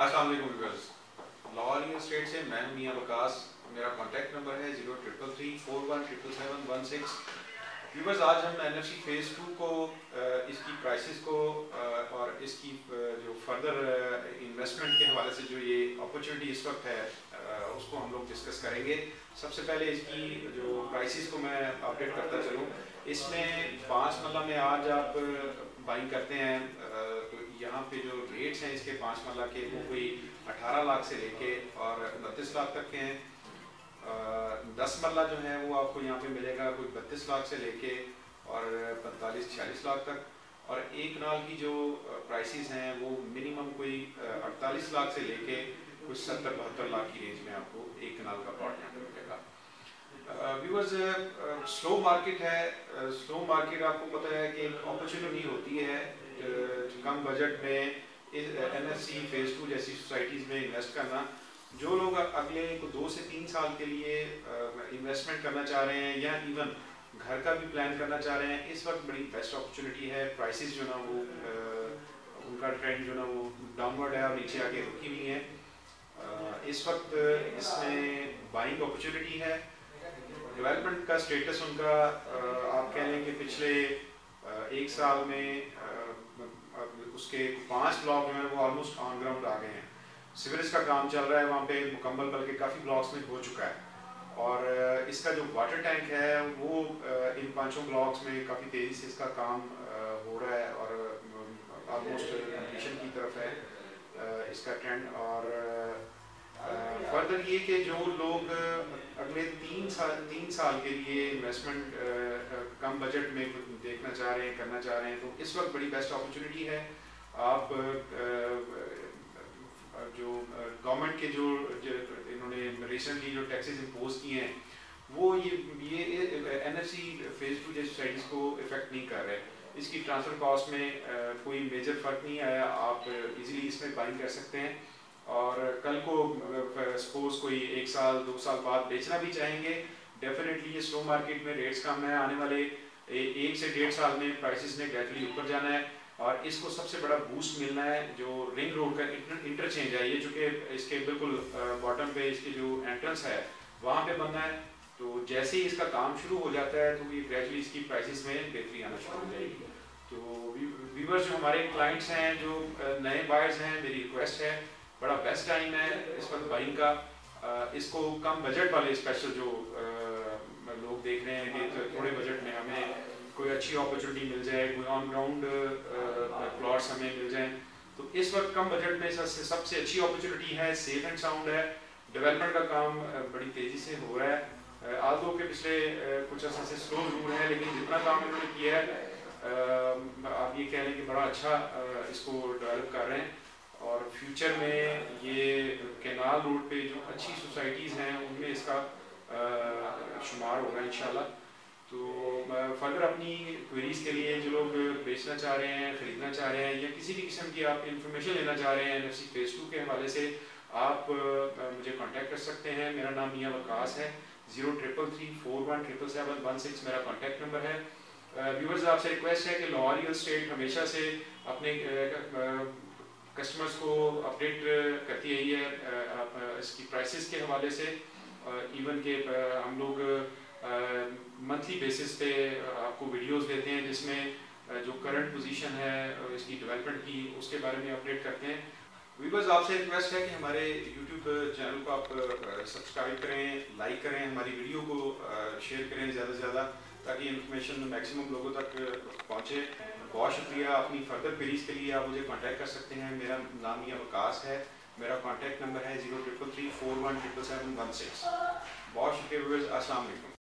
अस्सलाम वालेकुम viewers, Lahore real estate से मैं मियां वकास। मेरा कॉन्टैक्ट नंबर है 033341777716। व्यूअर्स, आज हम NFC फेज़ 2 को इसकी प्राइसेस को और इसकी जो फर्दर इन्वेस्टमेंट के हवाले से जो ये अपॉर्चुनिटी इस वक्त है उसको हम लोग डिस्कस करेंगे। सबसे पहले इसकी जो प्राइसेस को मैं अपडेट करता चलूँ। इसमें 5 मरला में आज आप बाइंग करते हैं तो यहाँ पे जो रेट्स हैं इसके 5 मरला के वो कोई 18 लाख से लेके और 29 लाख तक के हैं। 10 मरला जो है वो आपको यहाँ पे मिलेगा कोई 32 लाख से लेके और 45-46 लाख तक। और एक नाल की जो प्राइसेस हैं वो मिनिमम कोई 48 लाख से लेके कुछ 70-72 लाख की रेंज में आपको एक नाल का प्लॉट यहाँ पे मिलेगा। व्यूअर्स, स्लो मार्केट है। स्लो मार्केट आपको पता है कि एक अपॉर्चुनिटी होती है कम बजट में NFC फेज़ 2 जैसी सोसाइटीज़ में इन्वेस्ट करना। जो लोग अगले 2 से 3 साल के लिए इन्वेस्टमेंट करना चाह रहे हैं या इवन घर का भी प्लान करना चाह रहे हैं, इस वक्त बड़ी बेस्ट अपॉर्चुनिटी है। प्राइसेस जो ना वो उनका ट्रेंड जो ना वो डाउनवर्ड है और नीचे आके रुकी हुई है। इस वक्त इसमें बाइंग अपॉर्चुनिटी है। डेवलपमेंट का स्टेटस उनका आप कह लें कि पिछले 1 साल में उसके 5 ब्लॉक जो है वो ऑलमोस्ट ऑन ग्राउंड आ गए हैं। सीवरेज का काम चल रहा है वहाँ पे मुकम्मल, बल्कि काफ़ी ब्लॉक्स में हो चुका है। और इसका जो वाटर टैंक है वो इन 5 ब्लॉक्स में काफ़ी तेज़ी से इसका काम हो रहा है और ऑलमोस्ट कंप्लीशन की तरफ है इसका ट्रेंड। और फर्दर ये कि जो लोग अगले 3 साल के लिए इन्वेस्टमेंट कम बजट में देखना चाह रहे हैं, करना चाह रहे हैं, तो इस वक्त बड़ी बेस्ट अपॉर्चुनिटी है। आप जो गवर्नमेंट के जो इन्होंने रिसेंटली जो टैक्सेस इम्पोज किए हैं वो ये NFC फेज़ 2 जैसी सोसाइटीज़ को इफेक्ट नहीं कर रहे। इसकी ट्रांसफ़र कॉस्ट में कोई मेजर फ़र्क नहीं आया। आप इजीली इसमें बाइंग कर सकते हैं और कल को सपोज कोई 1 साल 2 साल बाद बेचना भी चाहेंगे, डेफिनेटली ये स्लो मार्केट में रेट्स कम है। आने वाले 1 से 1.5 साल में प्राइसेस ने ग्रेजुअली ऊपर जाना है और इसको सबसे बड़ा बूस्ट मिलना है जो रिंग रोड का इंटरचेंज है, ये चूँकि इसके बिल्कुल बॉटम पे इसकी जो एंट्रेंस है वहाँ पे बनना है। तो जैसे ही इसका काम शुरू हो जाता है तो ये ग्रेजुअली इसकी प्राइसेस में बेहतरी आना शुरू हो जाएगी। तो व्यूअर्स, जो हमारे क्लाइंट्स हैं, जो नए बायर्स हैं, मेरी रिक्वेस्ट है, बड़ा बेस्ट टाइम है इस वक्त बाइंग का। इसको कम बजट वाले स्पेशल जो लोग देख रहे हैं कि थोड़े बजट में हमें कोई अच्छी अपॉर्चुनिटी मिल जाए, कोई ऑन ग्राउंड प्लॉट्स हमें मिल जाएं, तो इस वक्त कम बजट में सबसे अच्छी अपॉर्चुनिटी है। सेफ एंड साउंड है। डेवलपमेंट का काम बड़ी तेज़ी से हो रहा है। आल्दो के पिछले कुछ अर्सा से स्लो जरूर है, लेकिन जितना काम इन्होंने किया है आप ये कह लें कि बड़ा अच्छा इसको डेवलप कर रहे हैं। और फ्यूचर में ये कैनाल रोड पे जो अच्छी सोसाइटीज़ हैं उनमें इसका शुमार होगा इंशाल्लाह। तो फर्दर अपनी क्वेरीज के लिए जो लोग बेचना चाह रहे हैं, ख़रीदना चाह रहे हैं या किसी भी किस्म की आप इंफॉर्मेशन लेना चाह रहे हैं NFC फेज़ 2 के हवाले से, आप मुझे कांटेक्ट कर सकते हैं। मेरा नाम मियां वकास है। 033341777716 मेरा कांटेक्ट नंबर है। व्यूअर्स, आपसे रिक्वेस्ट है कि लाहौर रियल एस्टेट हमेशा से अपने कस्टमर्स को अपडेट करती रही है इसकी प्राइसेस के हवाले से। इवन के हम लोग मंथली बेसिस पे आपको वीडियोस देते हैं जिसमें जो करंट पोजीशन है इसकी डेवलपमेंट की उसके बारे में अपडेट करते हैं। व्यूअर्स, आपसे रिक्वेस्ट है कि हमारे YouTube चैनल को आप सब्सक्राइब करें, लाइक करें, हमारी वीडियो को शेयर करें ज़्यादा से ज़्यादा ताकि इन्फॉर्मेशन मैक्सिमम लोगों तक पहुँचे। बहुत शुक्रिया। अपनी फर्दर क्वेरीज के लिए आप मुझे कांटेक्ट कर सकते हैं। मेरा नाम मियां वकास है। मेरा कांटेक्ट नंबर है 033341777716। बहुत शुक्रिया व्यूअर्स। अस्सलाम वालेकुम।